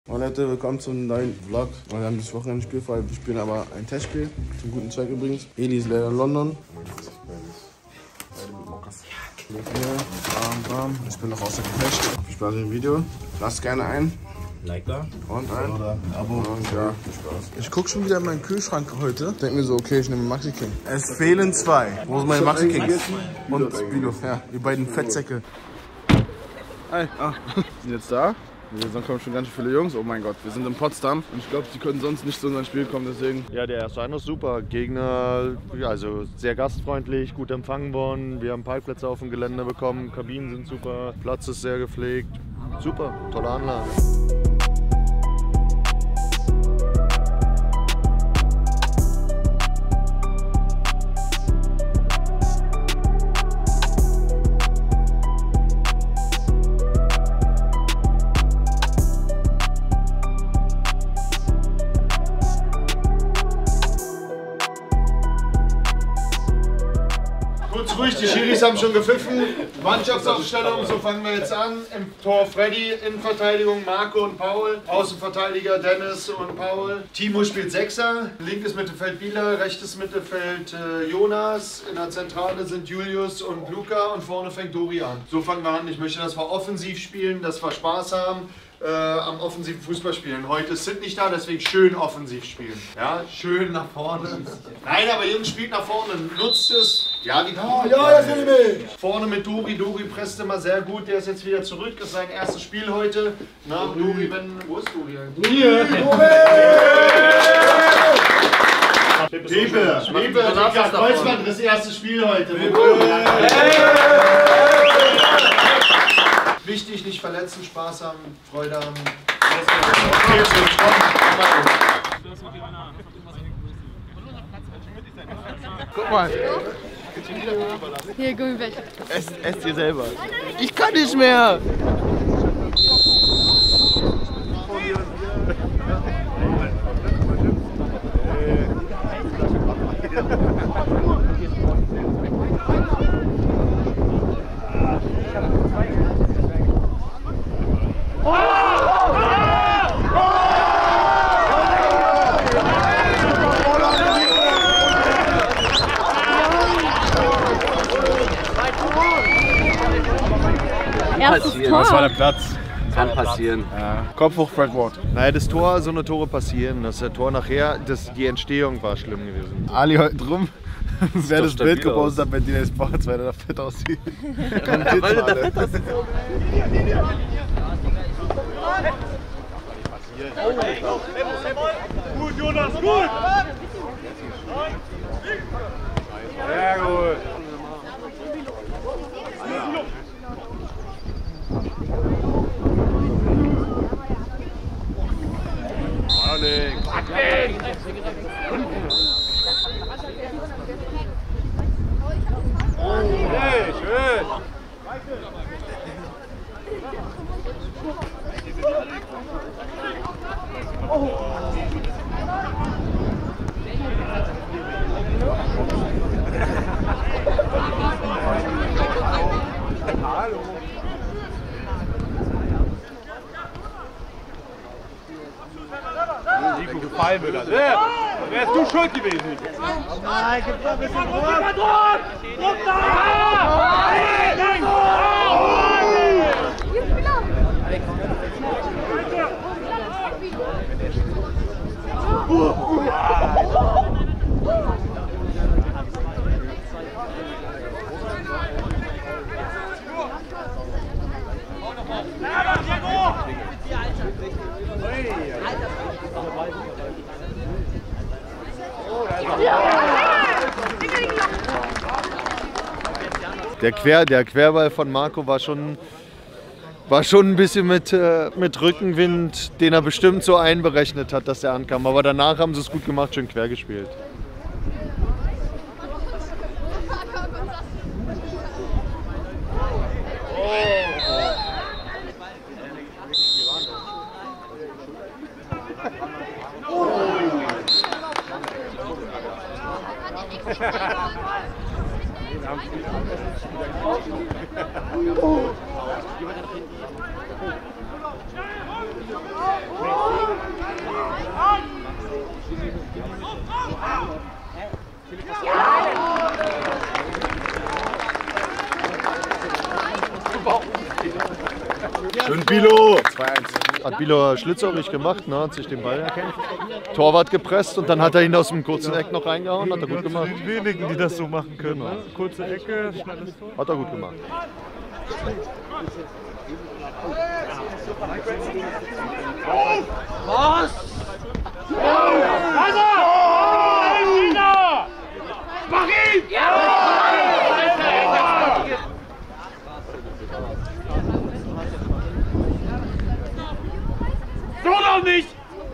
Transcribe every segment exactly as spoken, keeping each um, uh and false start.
Und Leute, willkommen zum neuen Vlog. Wir haben dieses Wochenende spielfrei. Wir spielen aber ein Testspiel. Zum guten Zweck übrigens. Eli ist leider in London. Bam, bam. Ich bin noch außer Gefecht. Viel Spaß im Video. Lasst gerne ein. Like da. Und ein. Oder Abo. Und ja, viel Spaß. Ich guck schon wieder in meinen Kühlschrank heute. Denk mir so, okay, ich nehme Maxi King. Es fehlen zwei. Wo sind meine Maxi Kings? Und Bilo. Ja, die beiden Fettsäcke. Hi. Ah, sind jetzt da. Hier kommen schon ganz viele Jungs. Oh mein Gott, wir sind in Potsdam. Und ich glaube, die können sonst nicht zu unserem Spiel kommen, deswegen. Ja, der erste Eindruck ist super. Gegner, ja, also sehr gastfreundlich, gut empfangen worden. Wir haben Parkplätze auf dem Gelände bekommen. Kabinen sind super. Platz ist sehr gepflegt. Super, tolle Anlage. Kurz ruhig, die Schiris haben schon gepfiffen. Mannschaftsaufstellung, so fangen wir jetzt an. Im Tor Freddy, Innenverteidigung Marco und Paul. Außenverteidiger Dennis und Paul. Timo spielt Sechser. Linkes Mittelfeld Bieler, rechtes Mittelfeld äh, Jonas. In der Zentrale sind Julius und Luca und vorne fängt Dori an. So fangen wir an. Ich möchte, dass wir offensiv spielen, dass wir Spaß haben. Äh, am offensiven Fußball spielen. Heute ist Sid nicht da, deswegen schön offensiv spielen. Ja, schön nach vorne. Nein, aber Jungs, spielt nach vorne, nutzt es. Ja, die ja, ja, ja, vorne mit Dori. Dori presst immer sehr gut. Der ist jetzt wieder zurück. Das ist sein erstes Spiel heute. Na, Dori, wenn. Wo ist Dori eigentlich? Hier! Pepe! Pepe! Pepe! Kreuzband, das erste Spiel heute. Wichtig, nicht verletzen, Spaß haben, Freude haben. Guck mal. Hier, Gummibärchen. Esst es dir selber. Ich kann nicht mehr. Erstes Tor. Das war der Platz. Kann passieren. Ja. Kopf hoch, Fred Ward. Naja, das Tor, so eine Tore passieren. Das Tor nachher, das, die Entstehung war schlimm gewesen. Ali heute drum. Wer das Bild stabil gepostet hat, wenn die jetzt Sports, weil er da fit aussieht. Kommentiert Weil mal der da alle. fit aussieht. Gut, Jonas, gut! Sehr gut. Hey, schön! Nico gefallen wird das. Wer? Wärst du schuld gewesen? Nein, gib mal ein bisschen Druck! Druck! Druck da! Nein! Der, Quer, der Querball von Marco war schon, war schon ein bisschen mit, äh, mit Rückenwind, den er bestimmt so einberechnet hat, dass er ankam. Aber danach haben sie es gut gemacht, schön quer gespielt. Oh. Schön Bilo! Hat Bilo schlitzohrig gemacht, ne? Hat sich den Ball erkämpft. Torwart gepresst und dann hat er ihn aus dem kurzen Eck noch reingehauen. Hat er gut gemacht. Die wenigen, die das so machen können. Kurze Ecke, schnelles Tor. Hat er gut gemacht. Was? Mach ihn! So noch nicht!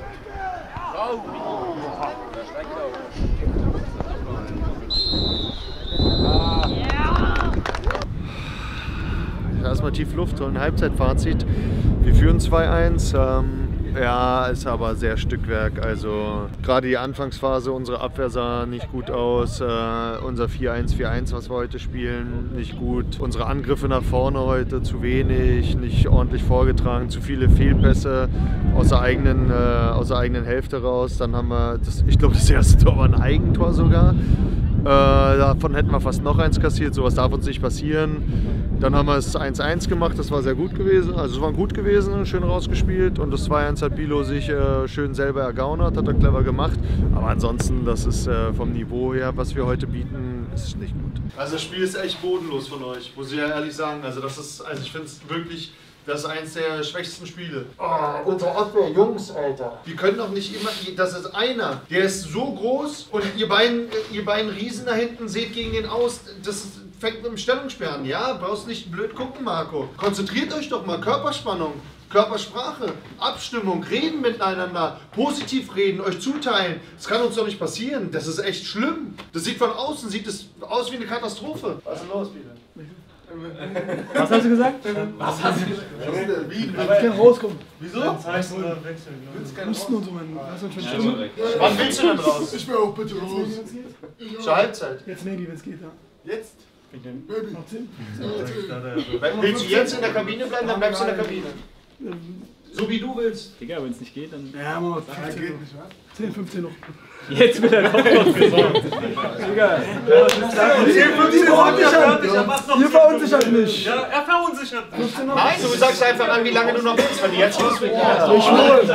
Erstmal tief Luft und ein Halbzeitfazit. Wir führen zwei eins. Ähm, ja, ist aber sehr Stückwerk. Also gerade die Anfangsphase, unsere Abwehr sah nicht gut aus. Äh, unser vier eins vier eins, was wir heute spielen, nicht gut. Unsere Angriffe nach vorne heute zu wenig, nicht ordentlich vorgetragen, zu viele Fehlpässe aus der eigenen, äh, aus der eigenen Hälfte raus. Dann haben wir, das, ich glaube, das erste Tor war ein Eigentor sogar. Äh, davon hätten wir fast noch eins kassiert, sowas darf uns nicht passieren. Dann haben wir es eins eins gemacht, das war sehr gut gewesen, also es war gut gewesen, schön rausgespielt. Und das zwei eins hat Bilo sich äh, schön selber ergaunert, hat er clever gemacht. Aber ansonsten, das ist äh, vom Niveau her, was wir heute bieten, ist nicht gut. Also das Spiel ist echt bodenlos von euch, muss ich ja ehrlich sagen. Also das ist, also ich finde es wirklich, das ist eins der schwächsten Spiele. Oh, unsere Abwehr, Jungs, Alter. Wir können doch nicht immer, das ist einer, der ist so groß und ihr beiden, ihr beiden Riesen da hinten seht gegen den aus, das ist, fängt mit dem Stellungsspiel an. Ja, brauchst nicht blöd gucken, Marco. Konzentriert euch doch mal, Körperspannung, Körpersprache, Abstimmung, reden miteinander, positiv reden, euch zuteilen. Das kann uns doch nicht passieren, das ist echt schlimm. Das sieht von außen, sieht es aus wie eine Katastrophe. Was ist denn los, Peter? Was hast du gesagt? Was hast du gesagt? Wie? Ich kann rauskommen. Wieso? Das heißt, du wechseln. Husten und so, mein. Wann willst du denn raus? Ich will auch bitte raus. Zur Halbzeit. Jetzt Maggie, wenn es geht, ja. Jetzt? Baby. Noch zehn? Willst du jetzt in der Kabine bleiben, dann bleibst du in der Kabine. So wie du willst. Digga, wenn es nicht geht, dann... Ja, Mama, fünfzehn noch. zehn, fünfzehn noch. Jetzt will er doch noch gesorgt. Digga. zehn, fünfzehn noch. Ihr verunsichert mich. Ja, er verunsichert mich. Nein, du sagst einfach an, wie lange du noch willst, wenn du jetzt Schluss willst. Ich schwöre.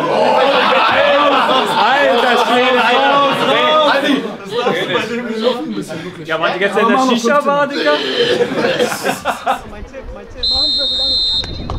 Alter Schwede, Alter. Adi. Das darfst du bei dem nicht machen. Ein bisschen wirklich. Ja, weil die ganze Zeit in der Shisha war, Digga. Mein Tipp, mein Tipp. Mach nicht mehr so lange.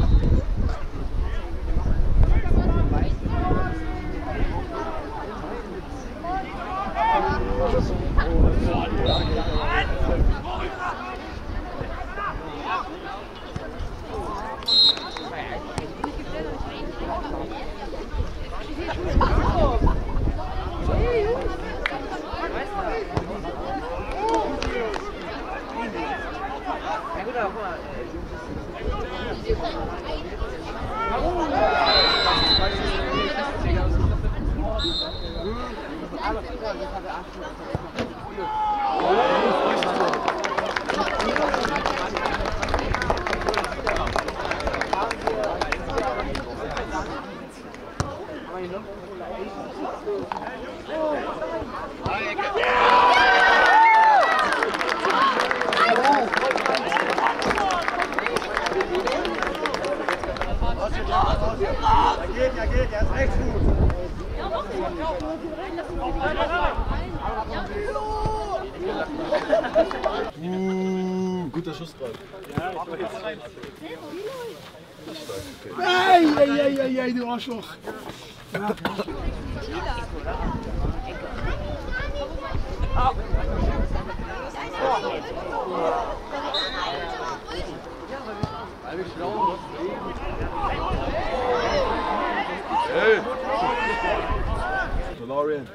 Uh, guter Schuss drauf. Ey, ey, ey, ey, ey, du Arschloch. Ja. Hey. Valorian.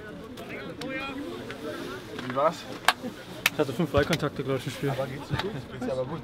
Wie war's? Ich hatte fünf Freikontakte, glaube ich, im Spiel. Aber geht's dir gut? Geht's dir aber gut.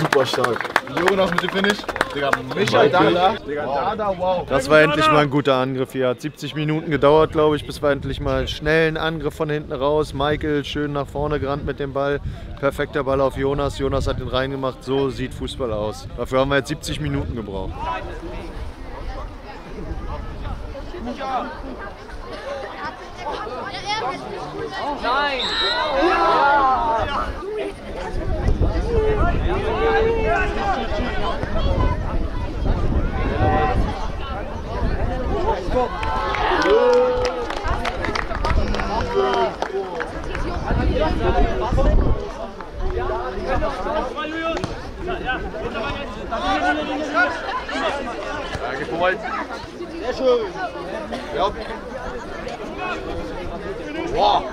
super stark. Jonas mit dem Finish. Digga, Michael Dada. Digga, Dada, wow. Das war endlich mal ein guter Angriff hier. Hat siebzig Minuten gedauert, glaube ich, bis wir endlich mal schnell einen Angriff von hinten raus. Michael schön nach vorne gerannt mit dem Ball. Perfekter Ball auf Jonas. Jonas hat ihn reingemacht. So sieht Fußball aus. Dafür haben wir jetzt siebzig Minuten gebraucht. Nein! Sehr schön. Ja. Wow.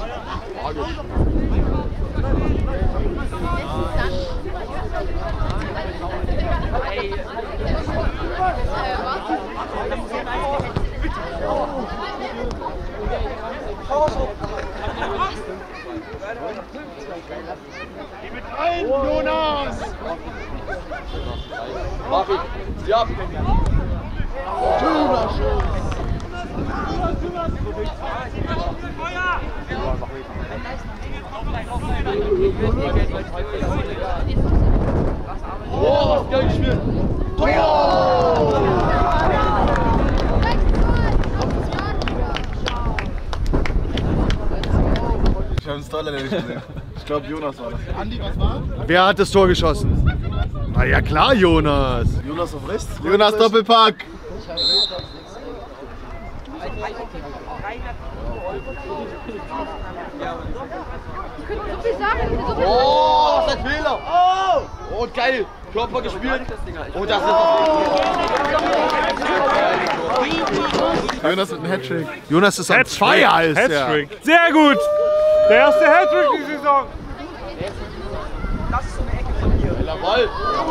Mit allen, Jonas! Mach ich. Ja. Schöner Schuss. Oh, was geil gespielt. Ich habe das Tor leider nicht gesehen. Ich glaube, Jonas war das. Andi, was war? Wer hat das Tor geschossen? Na ja klar, Jonas. Jonas auf rechts. Jonas Doppelpack. Oh, was ist ein Fehler? Oh, oh geil. Körper gespielt. Oh, das ist das. Jonas mit einem Hattrick. Jonas ist ein Feier, ist der. Hattrick. Sehr gut. Der erste Hattrick die Saison. Das ist so eine Ecke von hier. Geiler Ball.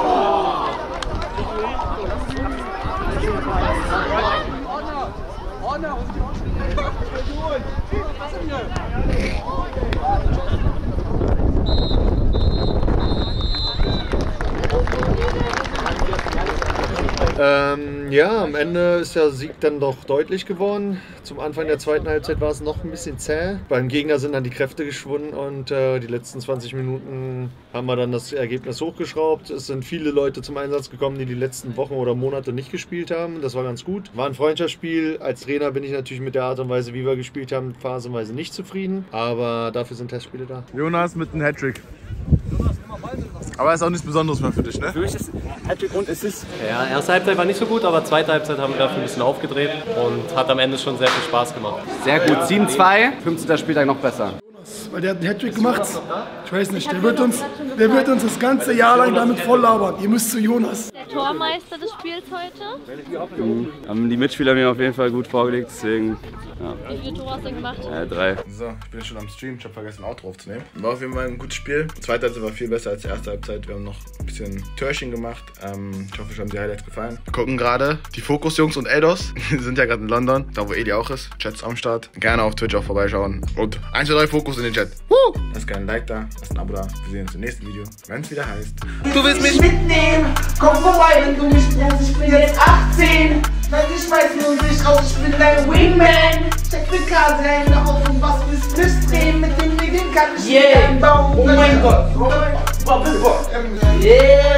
Ähm, ja, am Ende ist der Sieg dann doch deutlich geworden. Zum Anfang der zweiten Halbzeit war es noch ein bisschen zäh. Beim Gegner sind dann die Kräfte geschwunden und äh, die letzten zwanzig Minuten haben wir dann das Ergebnis hochgeschraubt. Es sind viele Leute zum Einsatz gekommen, die die letzten Wochen oder Monate nicht gespielt haben. Das war ganz gut. War ein Freundschaftsspiel. Als Trainer bin ich natürlich mit der Art und Weise, wie wir gespielt haben, phasenweise nicht zufrieden. Aber dafür sind Testspiele da. Jonas mit einem Hattrick. Aber ist auch nichts Besonderes mehr für dich, ne? Für mich ist Hattrick und Assist. Ja, erste Halbzeit war nicht so gut, aber zweite Halbzeit haben wir dafür ein bisschen aufgedreht und hat am Ende schon sehr viel Spaß gemacht. Sehr gut, sieben zwei, fünfzehnter Spieltag noch besser. Weil der hat einen Hattrick gemacht. Ich weiß nicht, der wird, uns, der wird uns das ganze Jahr lang damit voll labern. Ihr müsst zu Jonas. Der Tormeister des Spiels heute. Mhm. Haben die Mitspieler mir auf jeden Fall gut vorgelegt, deswegen. Ja. Wie viele Tore hast du gemacht? Äh, drei. So, ich bin schon am Stream, ich habe vergessen, Outro aufzunehmen. War auf jeden Fall ein gutes Spiel. Die zweite Halbzeit war viel besser als die erste Halbzeit. Wir haben noch ein bisschen Törchen gemacht. Ähm, ich hoffe, euch haben die Highlights gefallen. Wir gucken gerade die Fokus-Jungs und Eldos. Die sind ja gerade in London, da wo Eli auch ist. Chats am Start. Gerne auf Twitch auch vorbeischauen. Und eins, zwei, drei Fokus in den Chat. Woo! Lasst gerne ein Like da, lasst ein Abo da. Wir sehen uns im nächsten Video, wenn es wieder heißt. Du willst mich mitnehmen? Komm vorbei, wenn du mich brauchst. Ich bin jetzt achtzehn. Nein, ich schmeiß nur dich raus, ich bin dein Wingman. Check die Karte, Hände auf und was willst du drehen? Mit dem Regeln kann ich yeah. Baum. Oh mein Gott. Oh mein Gott. Yeah.